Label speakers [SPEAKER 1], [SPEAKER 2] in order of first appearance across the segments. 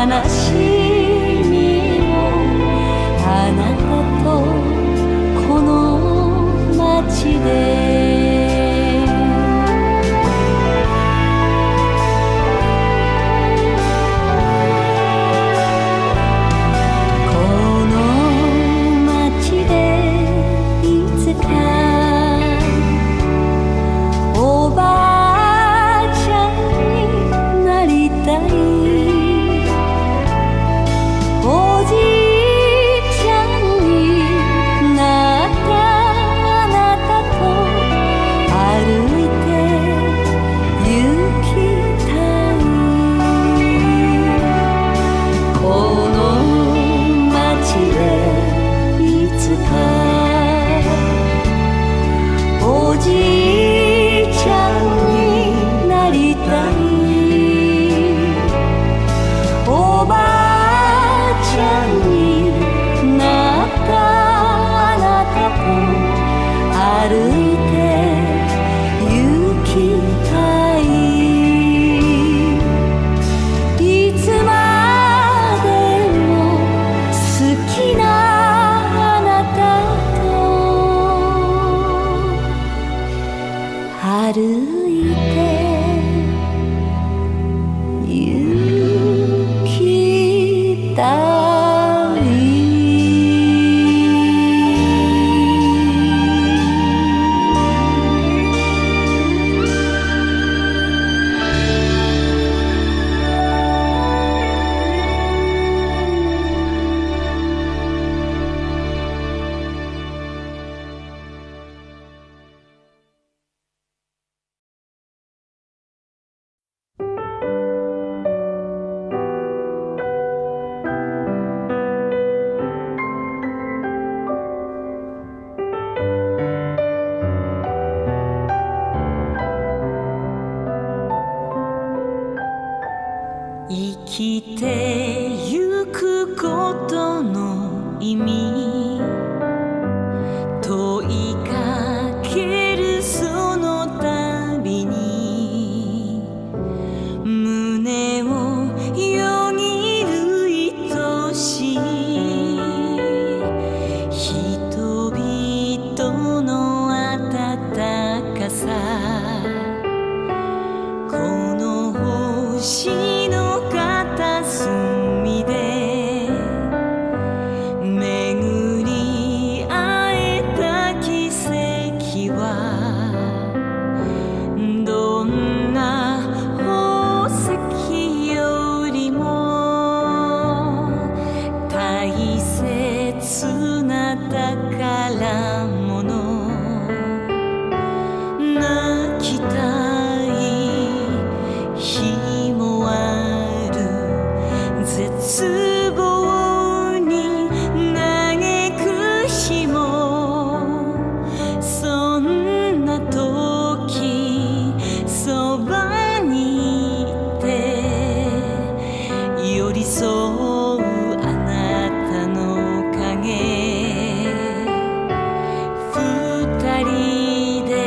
[SPEAKER 1] しみをあなたとこの街で
[SPEAKER 2] 生きてゆくことの意味問いかけるその度に胸をよぎる愛しい人々の温かさこの星の片隅で巡り会えた奇跡はどんな宝石よりも大切な宝物泣きたい日もある絶望に嘆く日もそんな時そばにいて寄り添うあなたの影二人で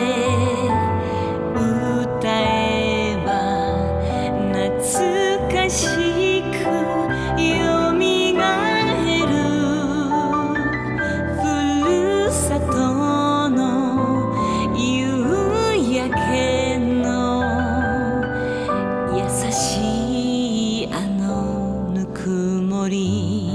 [SPEAKER 2] 歌えば懐かしくよみがえるふるさとの夕焼けの優しいあのぬくもり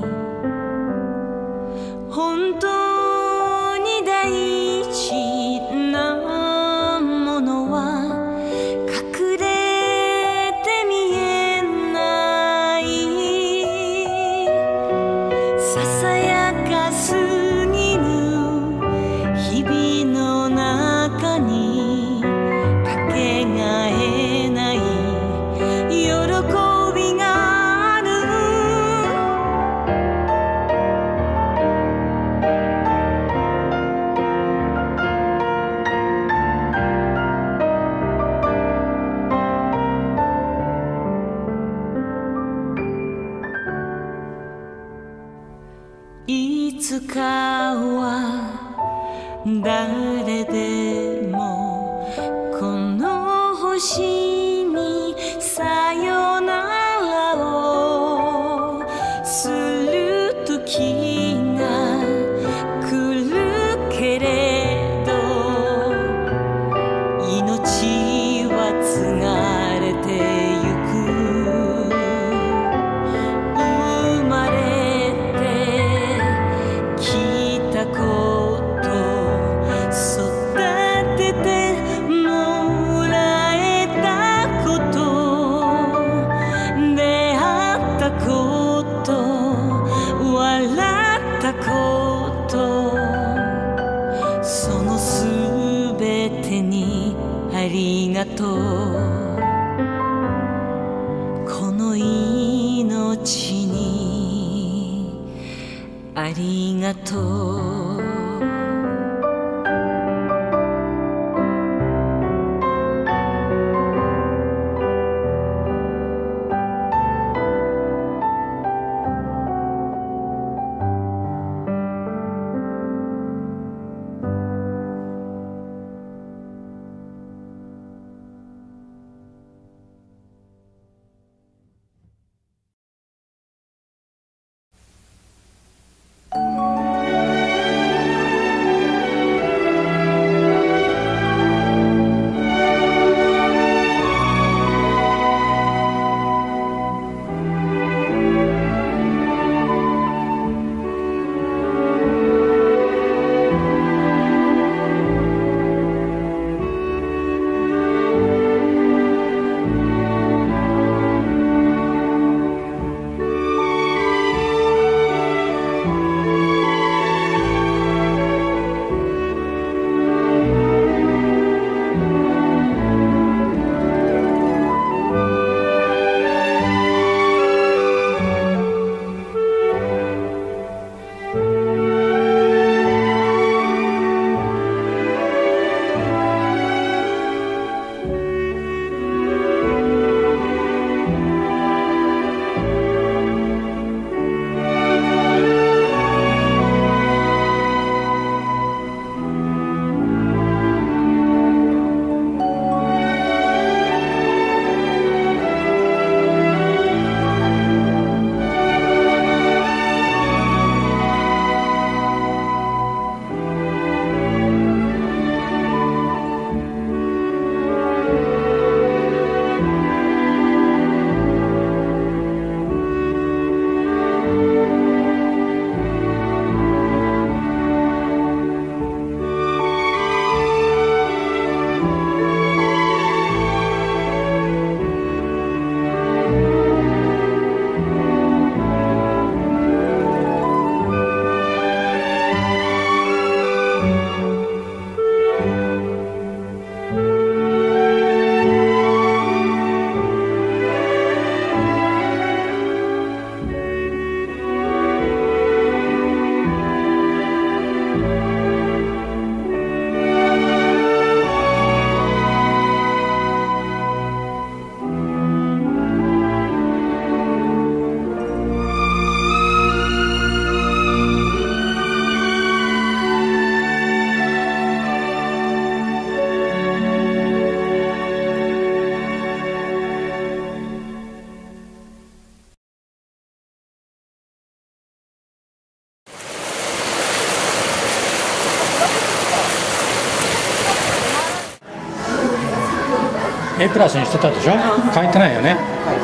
[SPEAKER 2] 本当に大事なものは隠れて見えないささやかすぎぬ日々の中にかけがえない喜びがあるいつかは誰でもこの星にさよならをりがとうこの命にありがとう
[SPEAKER 3] A プラスにしてたでしょ。書いてないよね。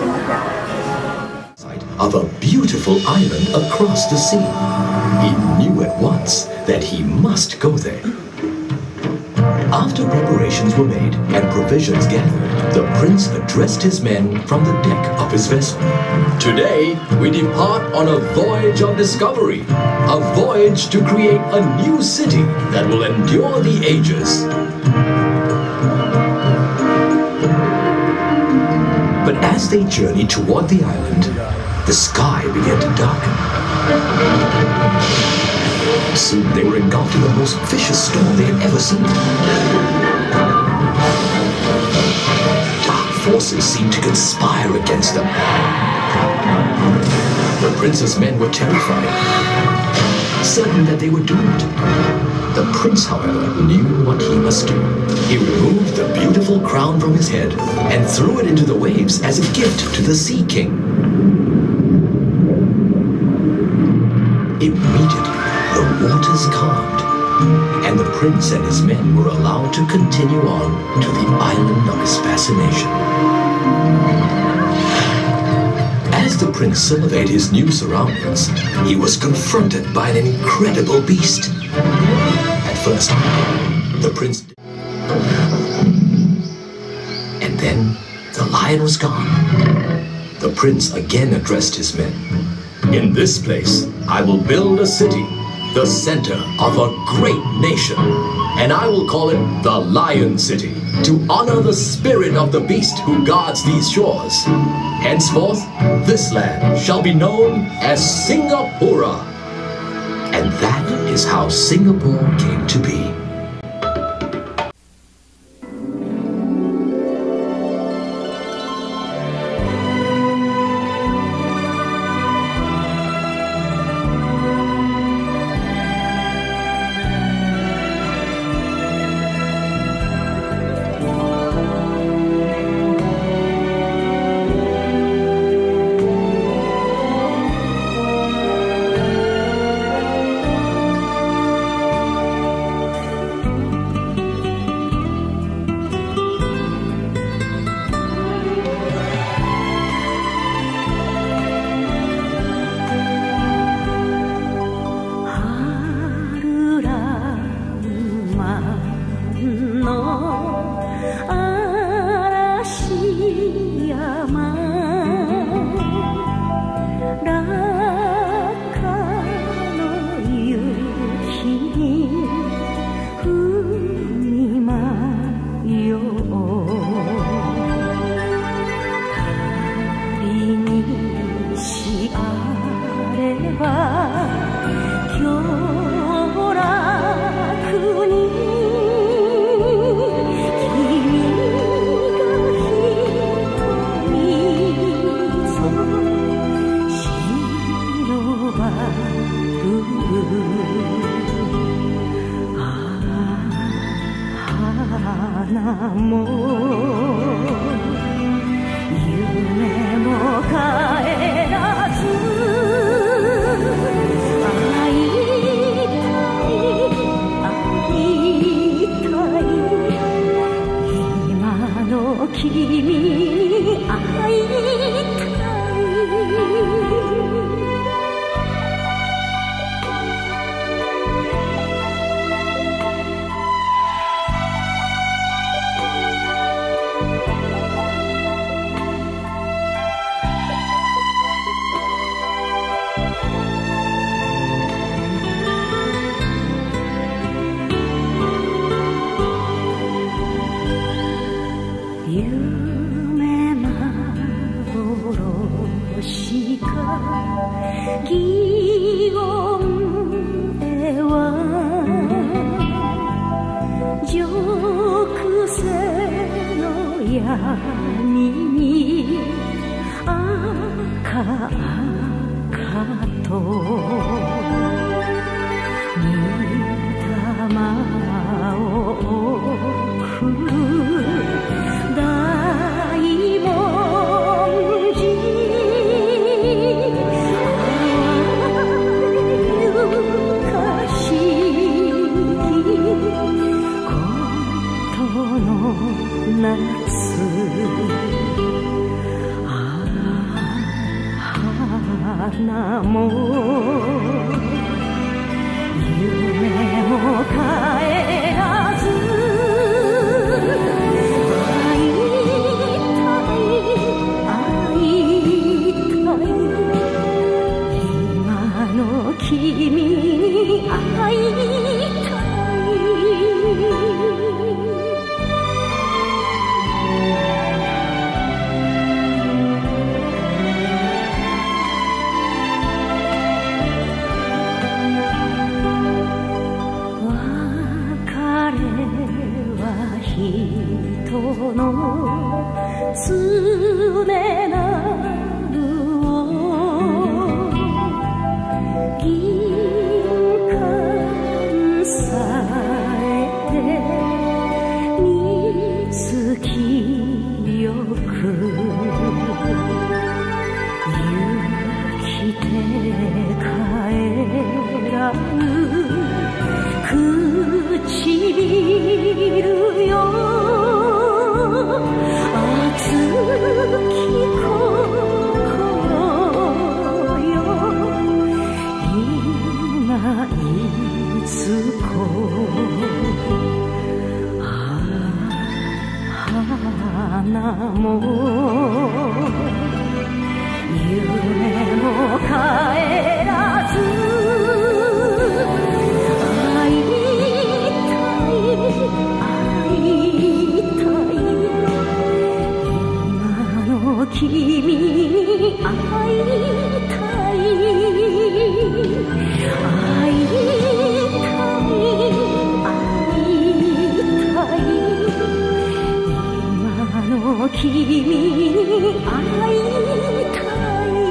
[SPEAKER 4] Of a beautiful island across the sea. He knew at once that he must go there. After preparations were made and provisions gathered, the prince addressed his men from the deck of his vessel. Today, we depart on a voyage of discovery, a voyage to create a new city that will endure the ages. But as they journeyed toward the island, the sky began to darken. Soon they were engulfed in the most vicious storm they had ever seen. Dark forces seemed to conspire against them. The prince's men were terrified, certain that they were doomed. The prince, however, knew what he must do. He removed the beautiful crown from his head and threw it into the waves as a gift to the Sea King. Immediately, the waters calmed, and the prince and his men were allowed to continue on to the island of his fascination. As the prince surveyed his new surroundings, he was confronted by an incredible beast. At first, the prince... And then, the lion was gone. The prince again addressed his men. In this place, I will build a city, the center of a great nation, and I will call it the Lion City. to honor the spirit of the beast who guards these shores. Henceforth, this land shall be known as Singapura. And that is how Singapore came to be.
[SPEAKER 1] 君に会いたい会いたい会いたい今の君に会いたい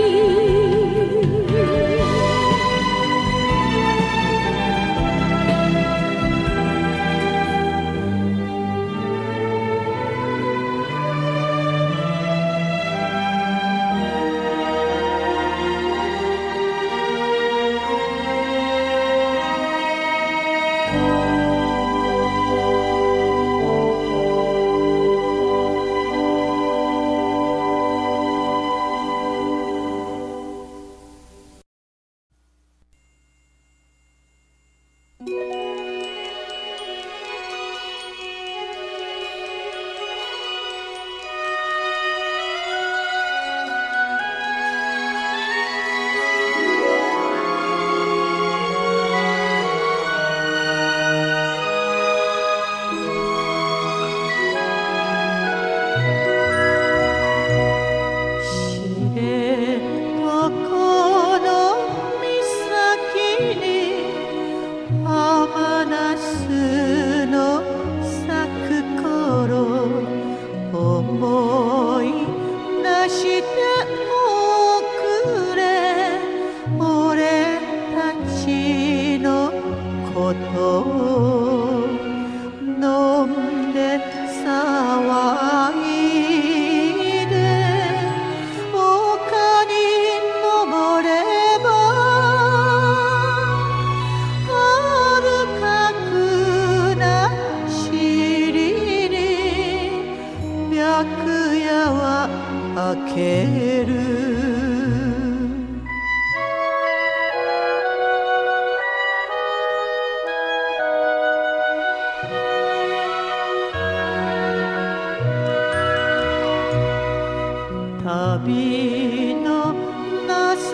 [SPEAKER 2] 旅の情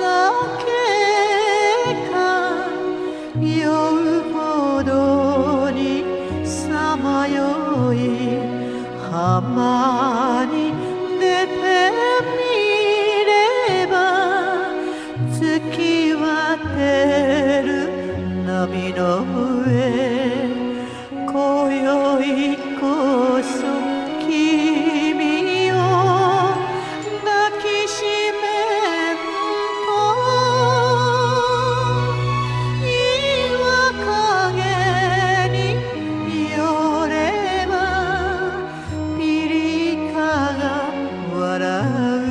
[SPEAKER 2] けか酔うほどにさまよい浜に出てみれば月は照る波の上今宵こそ君を抱きしめんと岩陰に寄ればピリカが笑う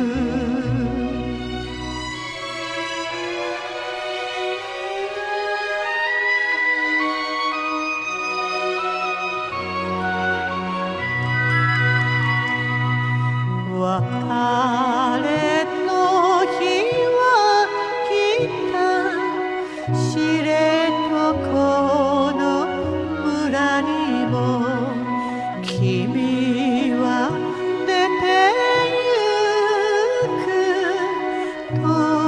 [SPEAKER 2] 別れの日は来た知床の村にも君は出てゆく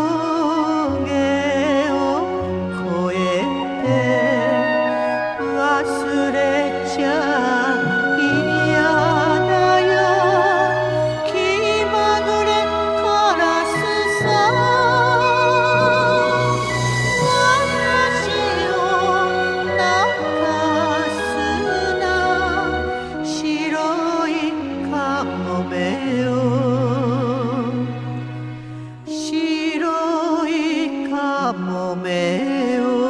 [SPEAKER 2] 峠を越えて忘れちゃ嫌だよ気まぐれカラスさ私を泣かすな白いカモメよ白いカモメよ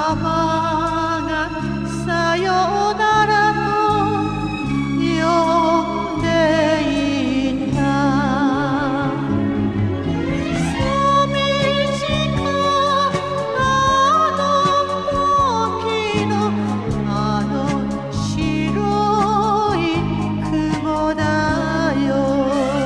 [SPEAKER 2] マがさよならと呼んでいた。寂しかったあの時のあの白い雲だよ。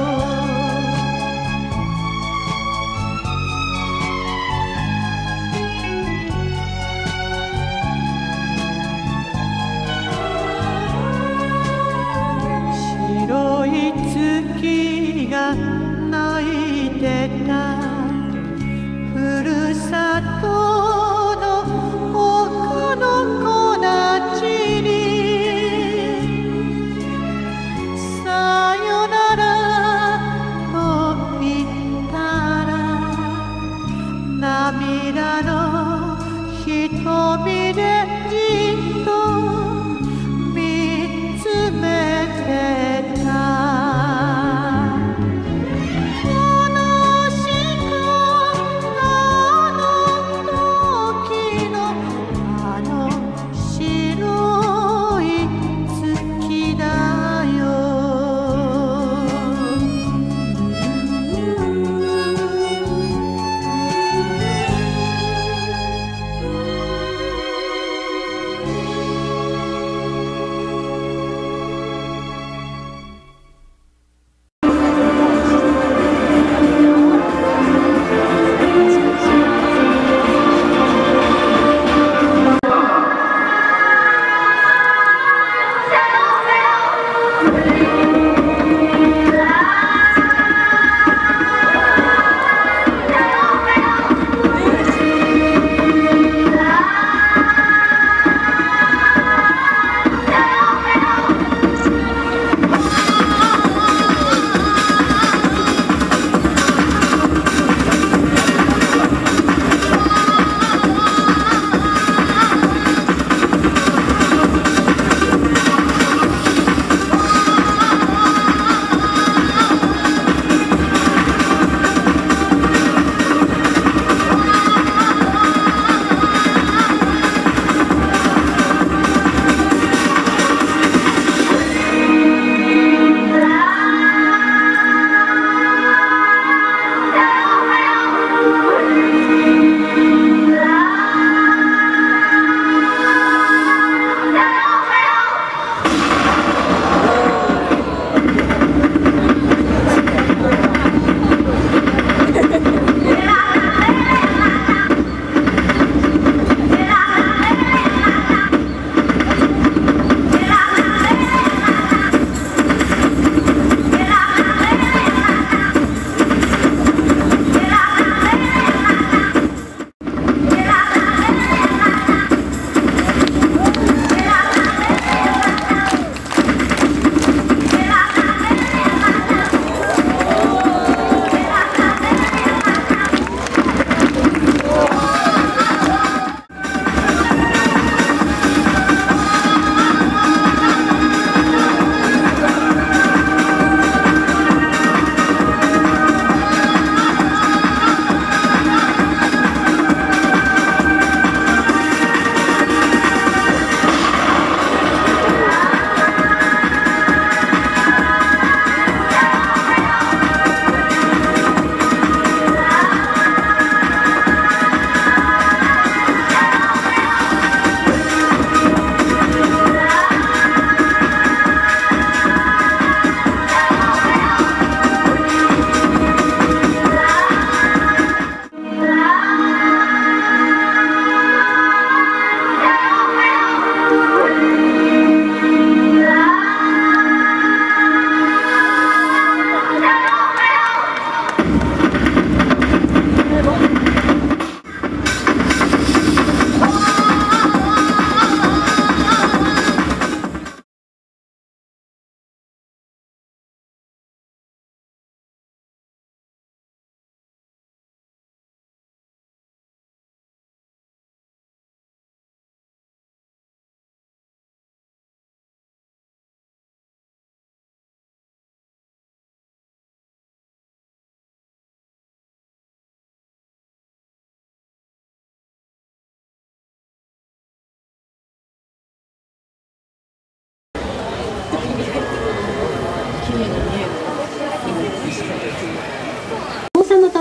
[SPEAKER 2] 白い月が泣いてたふるさとの他の子たちにさよならと言ったら涙の瞳でじっと見つめてた。悲しかったあの時のあの白い月だよ。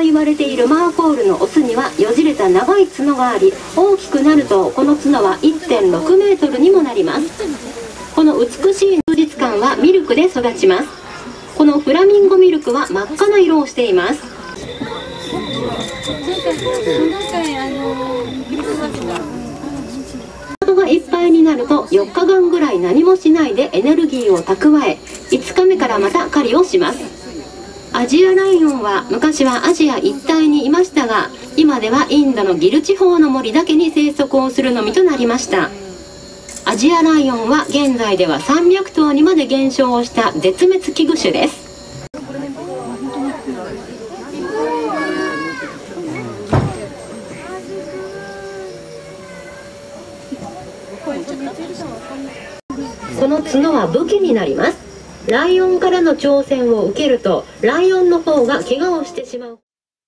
[SPEAKER 5] 言われているマーコールのオスにはよじれた長い角があり、大きくなるとこの角は 1.6 メートルにもなります。この美しい充実感はミルクで育ちます。このフラミンゴミルクは真っ赤な色をしています。喉がいっぱいになると4日間ぐらい何もしないでエネルギーを蓄え、5日目からまた狩りをします。アジアライオンは昔はアジア一帯にいましたが、今ではインドのギル地方の森だけに生息をするのみとなりました。アジアライオンは現在では300頭にまで減少をした絶滅危惧種です。この角は武器になります。ライオンからの挑戦を受けるとライオンの方が怪我をしてしまう。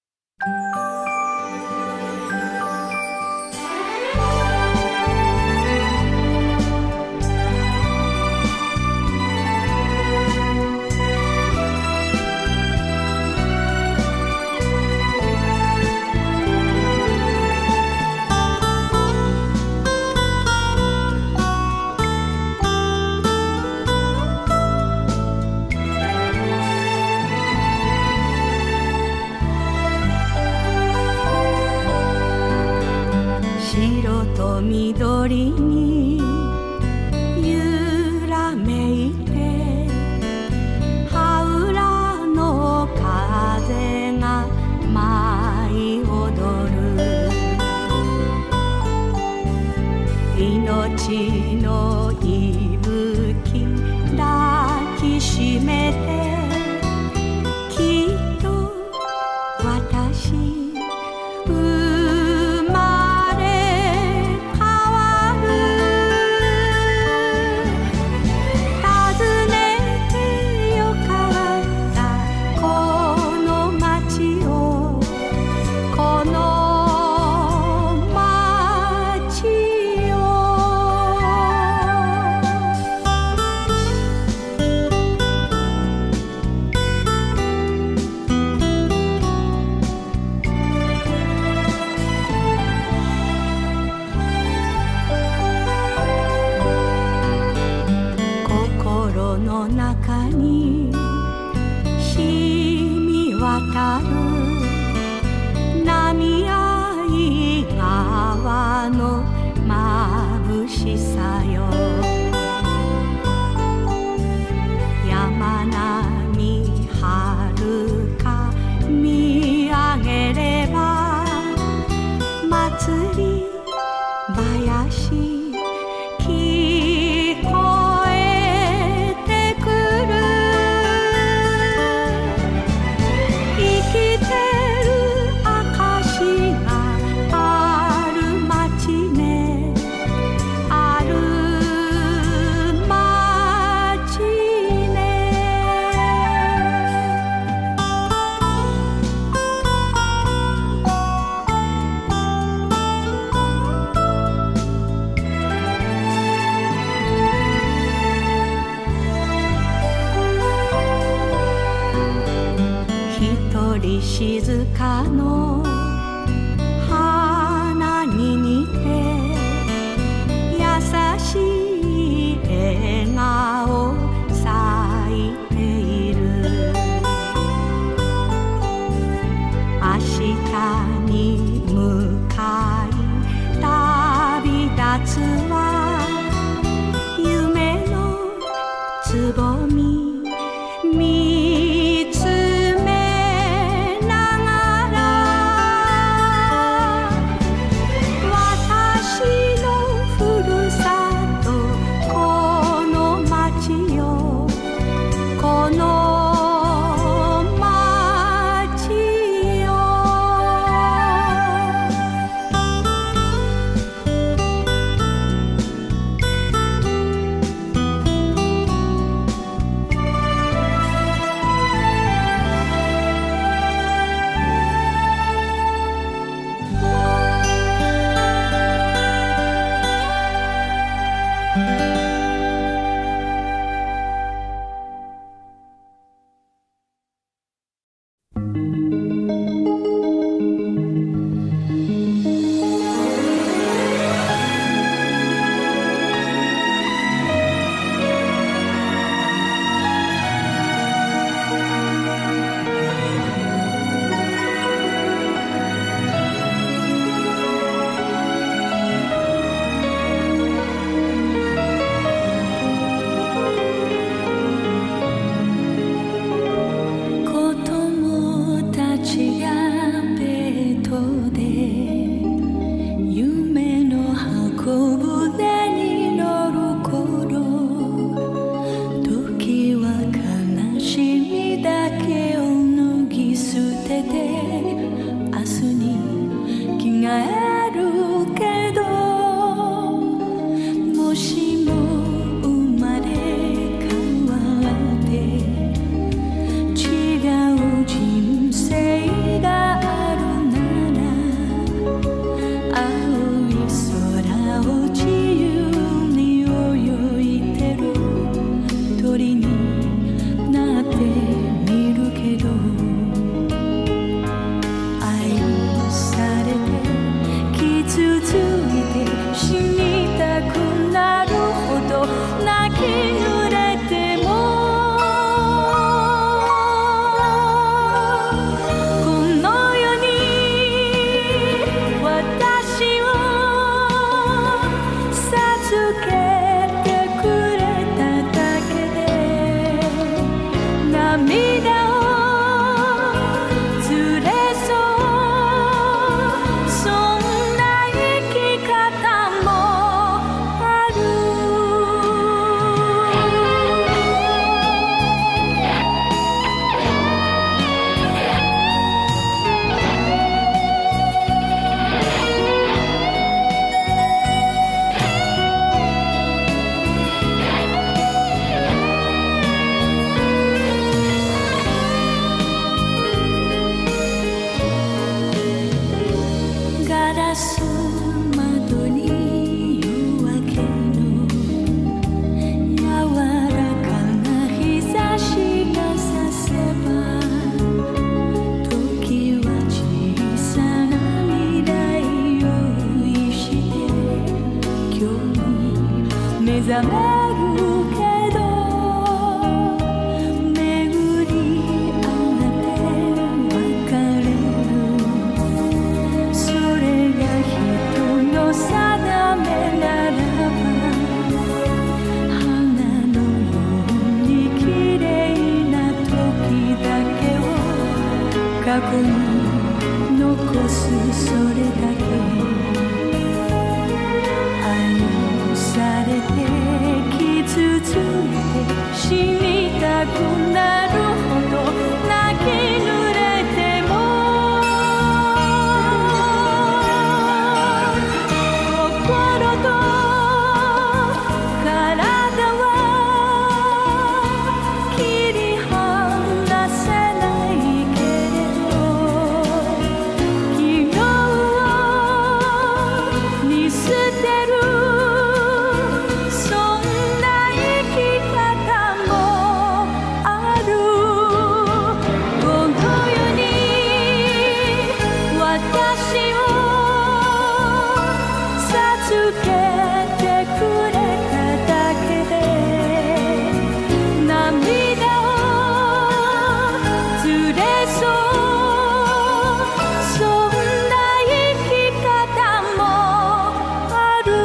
[SPEAKER 2] 白と緑に揺らめいて、羽裏の風が舞い踊る。命の息吹抱きしめて、きっと私の中に染み渡る波合い川の眩しさよ。山並遥か見上げれば、祭り林やめるけど巡り合って別れる、それが人の定めならば、花のように綺麗な時だけを過去に残す、それだけ愛されて傷ついて死にたくなるほど泣き濡れても心と体は切り離せないけれど、昨日を見捨てる、そんな生き方もある。この世に私を授けてくれただけで涙を連れそう、そんな生き方もある。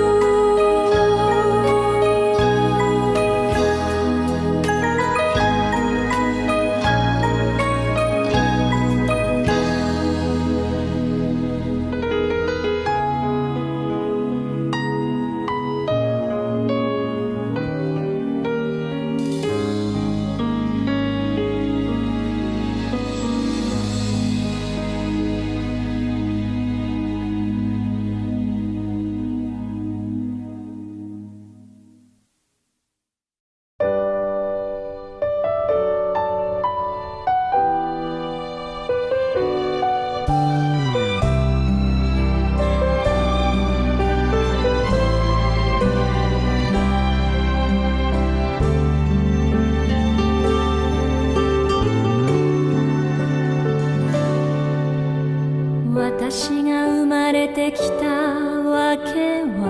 [SPEAKER 2] 私が生まれてきたわけは、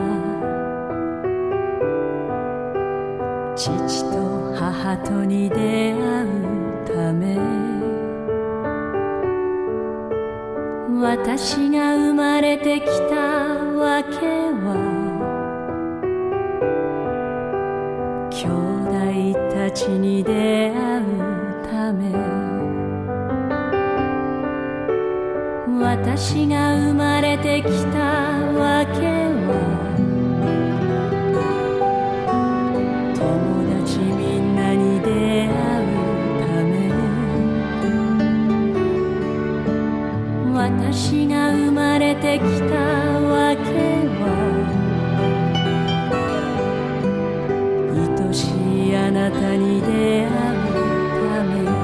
[SPEAKER 2] 父と母とに出会うため。私が生まれてきたわけは、兄弟たちに出会うため。私が生まれてきたわけは、友達みんなに出会うため。私が生まれてきたわけは、愛しいあなたに出会うため。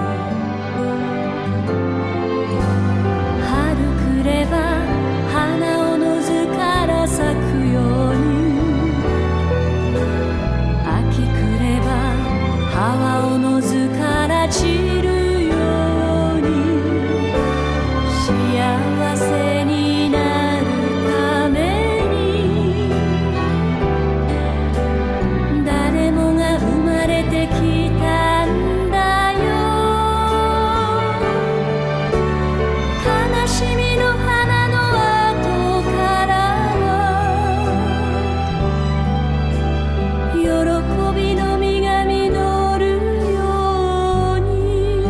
[SPEAKER 2] 花をのずから咲くように、秋来れば葉をのずから散るように、幸せになるために、誰もが生まれてきたんだよ。悲しみの花の後から喜びの実が実るように、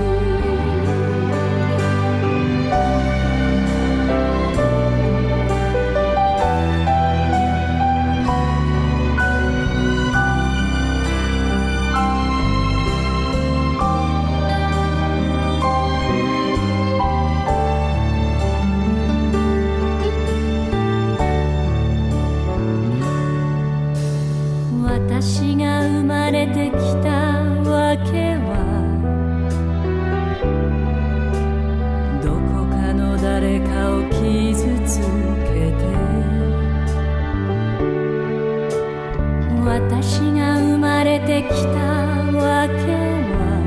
[SPEAKER 2] 私が生まれてきたわけは、どこかの誰かを傷つけて。私が生まれてきたわけは、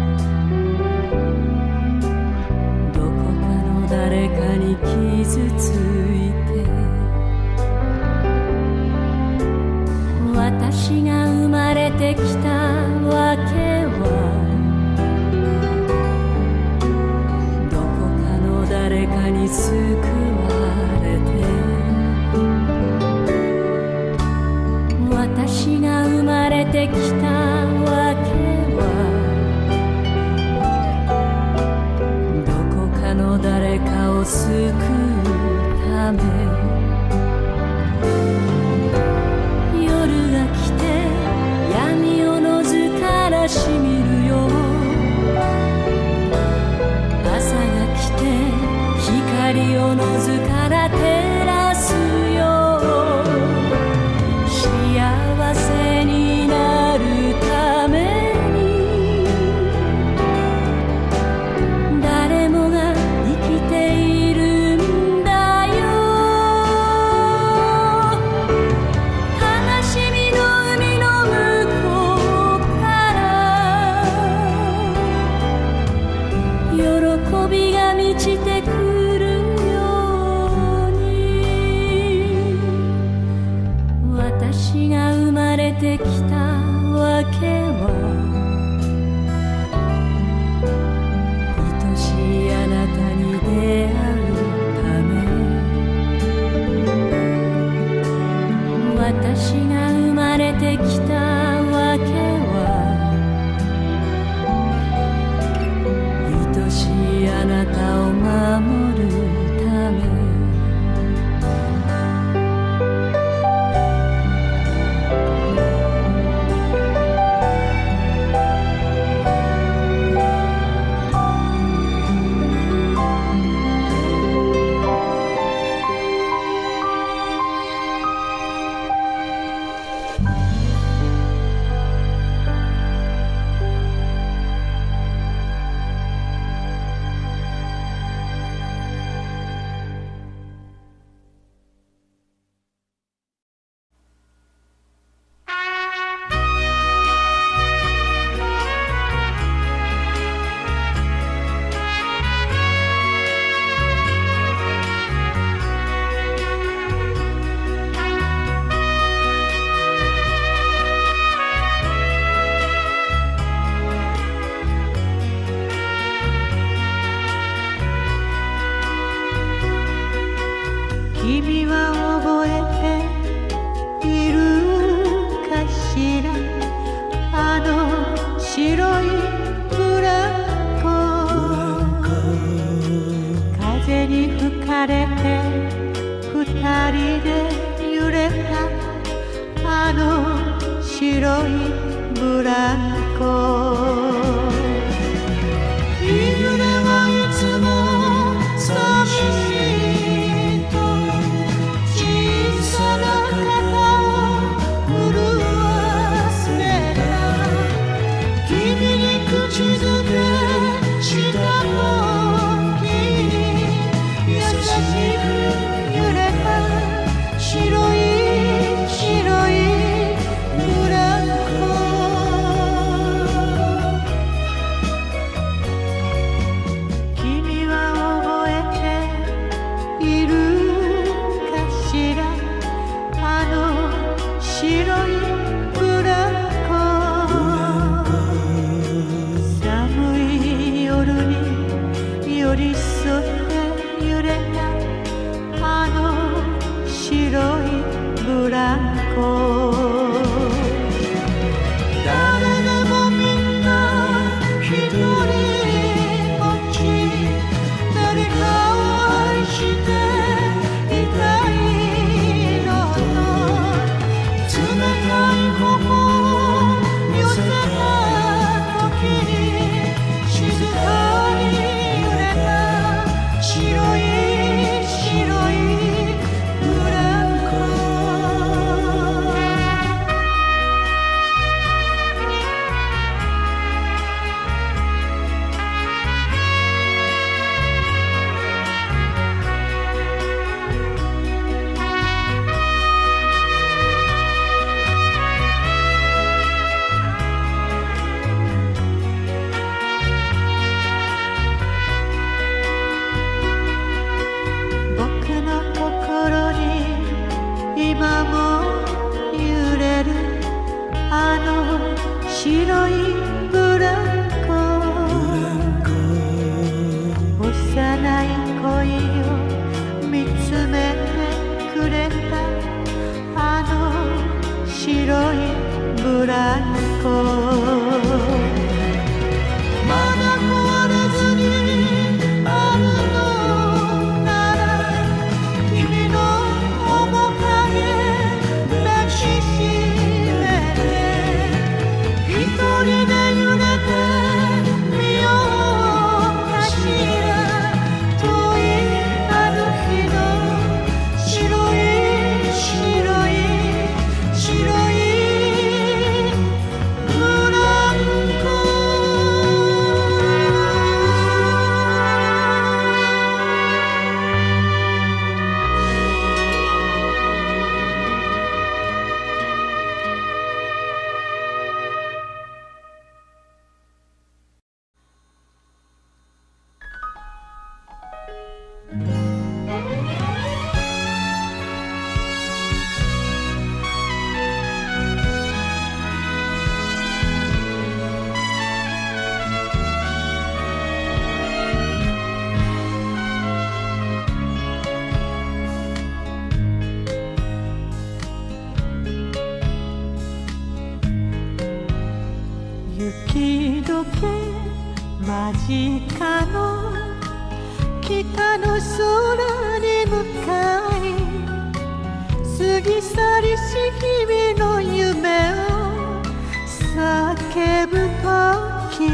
[SPEAKER 2] どこかの誰かに傷ついて。私私が生まれてきたわけはどこかの誰かに救われて私が生まれてきたわけはどこかの誰かを救うためしみるよ朝が来て光をのずから照らすよ幸せになるために誰もが生きているんだよ悲しみの海の向こう喜びが満ちてくるように私が生まれてきたわけは愛しいあなたに出会うため私が生まれてきたわけはあなたを守るため君は覚えているかしらあの白いブランコ風に吹かれて二人で揺れたあの白いブランコ夕暮れはいつも寂しい口づけした時優しく揺れた白い白いブランコ君は覚えているかしらあの白いブランコ寄り添って揺れたあの白いブランコ誰でもみんな一人ぼっち誰かを愛していたいの冷たい頬を寄せた時に静かに白い白いブランコ今も揺れる白いブランコ、幼い恋を見つめてくれたあの白いブランコ、まだ壊れずにあるのなら君の面影抱きしめて一人で揺れてみようかしら、遠いあの日の白い白い白いブランコ。雪解け間近の北の空に向かい、過ぎ去りし日々の夢を叫ぶとき、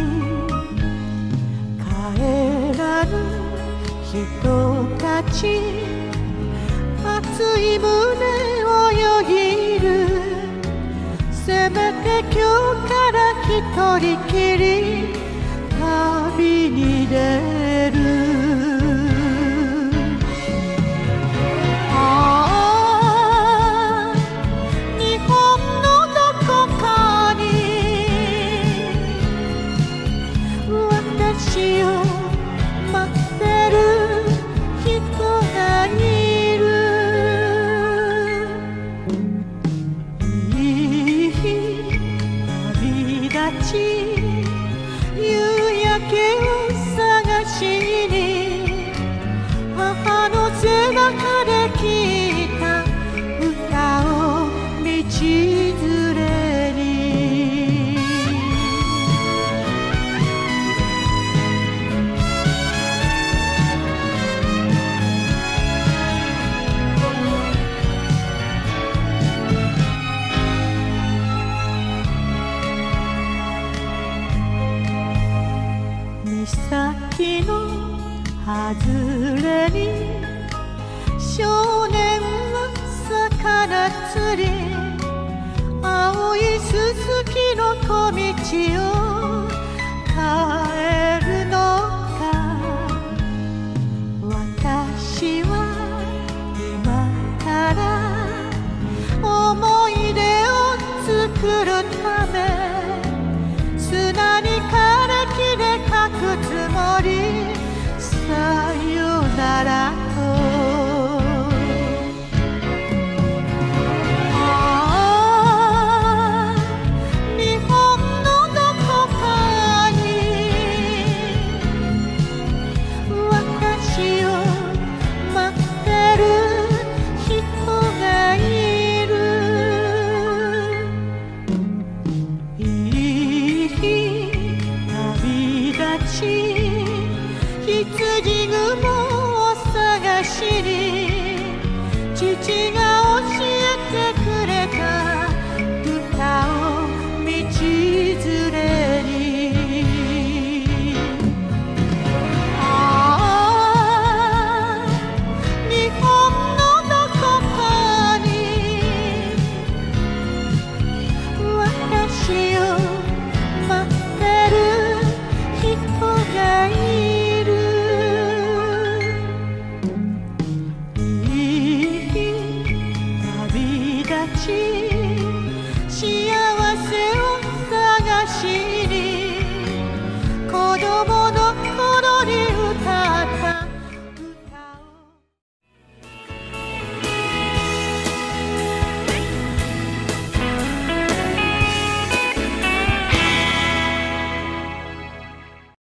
[SPEAKER 2] 帰らぬ人たち熱い胸をよぎる、せめて今日から一人きり旅に出る。ああ、日本のどこかに私を待ってる人がいる。夕焼けを探しに母の背中で聞いた歌を道連れに、岬の外れに少年は魚釣り、青いすすきの小道を